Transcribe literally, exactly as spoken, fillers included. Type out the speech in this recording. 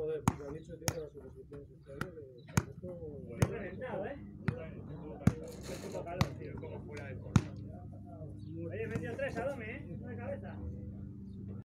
Joder, pues ha dicho, tío, que las oposiciones sociales de... reventado, ¿eh? Es un poco calor, tío, como fuera del corte. Oye, he metido tres a Dome, ¿eh?